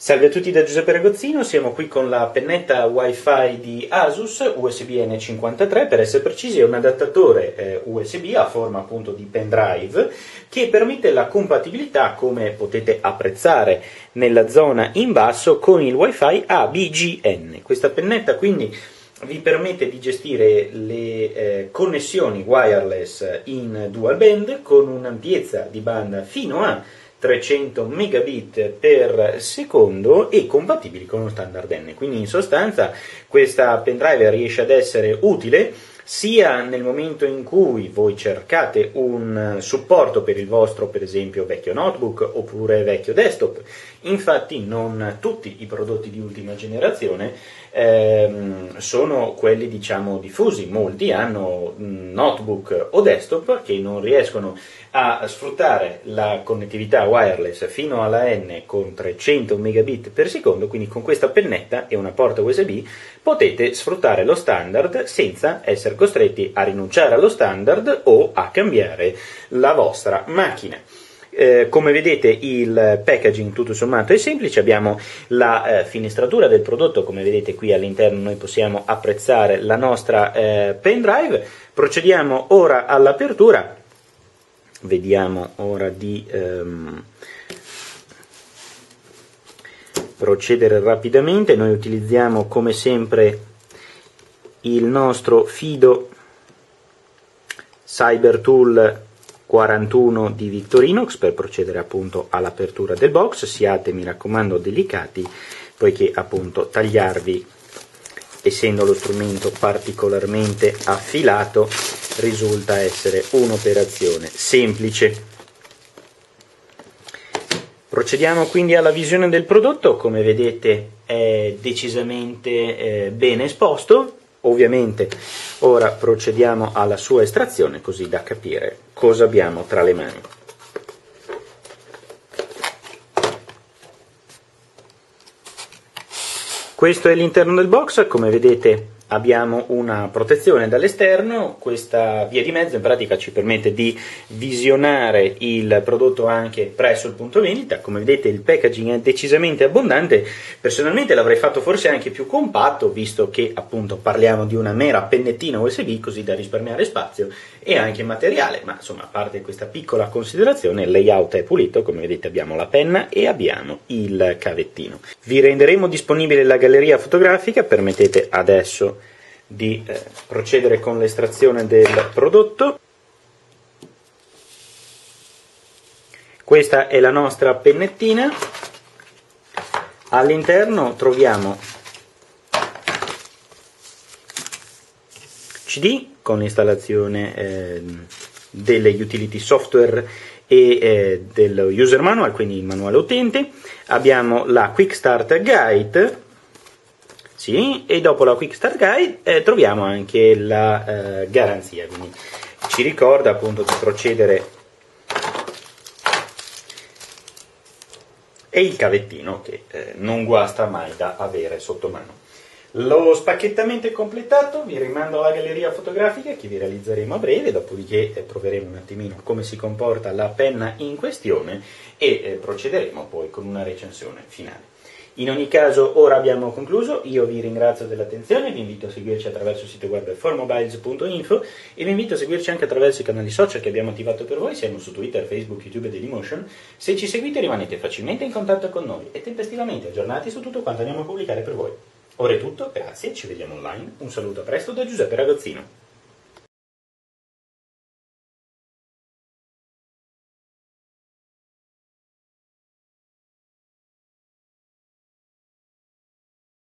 Salve a tutti da Giuseppe Ragozzino, siamo qui con la pennetta Wi-Fi di Asus USB N53, per essere precisi è un adattatore USB a forma appunto di pendrive che permette la compatibilità, come potete apprezzare nella zona in basso, con il Wi-Fi ABGN. Questa pennetta quindi vi permette di gestire le connessioni wireless in dual band con un'ampiezza di banda fino a 300 megabit per secondo e compatibili con lo standard N. Quindi in sostanza questa pendrive riesce ad essere utile sia nel momento in cui voi cercate un supporto per il vostro, per esempio, vecchio notebook oppure vecchio desktop. Infatti non tutti i prodotti di ultima generazione sono quelli diciamo diffusi, molti hanno notebook o desktop che non riescono a sfruttare la connettività wireless fino alla N con 300 megabit per secondo, quindi con questa pennetta e una porta USB potete sfruttare lo standard senza essere costretti a rinunciare allo standard o a cambiare la vostra macchina. Come vedete il packaging tutto sommato è semplice, abbiamo la finestratura del prodotto, come vedete qui all'interno noi possiamo apprezzare la nostra pendrive. Procediamo ora all'apertura, vediamo ora di procedere rapidamente. Noi utilizziamo come sempre il nostro fido CyberTool 41 di Victorinox per procedere appunto all'apertura del box. Siate, mi raccomando, delicati, poiché appunto tagliarvi, essendo lo strumento particolarmente affilato, risulta essere un'operazione semplice. Procediamo quindi alla visione del prodotto. Come vedete è decisamente ben esposto. Ovviamente ora procediamo alla sua estrazione così da capire cosa abbiamo tra le mani. Questo è l'interno del box, come vedete abbiamo una protezione dall'esterno. Questa via di mezzo in pratica ci permette di visionare il prodotto anche presso il punto vendita. Come vedete il packaging è decisamente abbondante, personalmente l'avrei fatto forse anche più compatto, visto che appunto parliamo di una mera pennettina USB, così da risparmiare spazio e anche materiale, ma insomma a parte questa piccola considerazione il layout è pulito. Come vedete abbiamo la penna e abbiamo il cavettino. Vi renderemo disponibile la galleria fotografica, permettete adesso di procedere con l'estrazione del prodotto. Questa è la nostra pennettina, all'interno troviamo CD con l'installazione delle utility software e dello user manual, quindi il manuale utente. Abbiamo la Quick Start Guide, sì, e dopo la Quick Start Guide troviamo anche la garanzia, quindi ci ricorda appunto di procedere, e il cavettino che non guasta mai da avere sotto mano. Lo spacchettamento è completato, vi rimando alla galleria fotografica che vi realizzeremo a breve, dopodiché proveremo un attimino come si comporta la penna in questione e procederemo poi con una recensione finale. In ogni caso ora abbiamo concluso, io vi ringrazio dell'attenzione, vi invito a seguirci attraverso il sito web formobiles.info e vi invito a seguirci anche attraverso i canali social che abbiamo attivato per voi, siamo su Twitter, Facebook, YouTube e Dailymotion. Se ci seguite rimanete facilmente in contatto con noi e tempestivamente aggiornati su tutto quanto andiamo a pubblicare per voi. Ora è tutto, grazie, ci vediamo online, un saluto a presto da Giuseppe Ragozzino.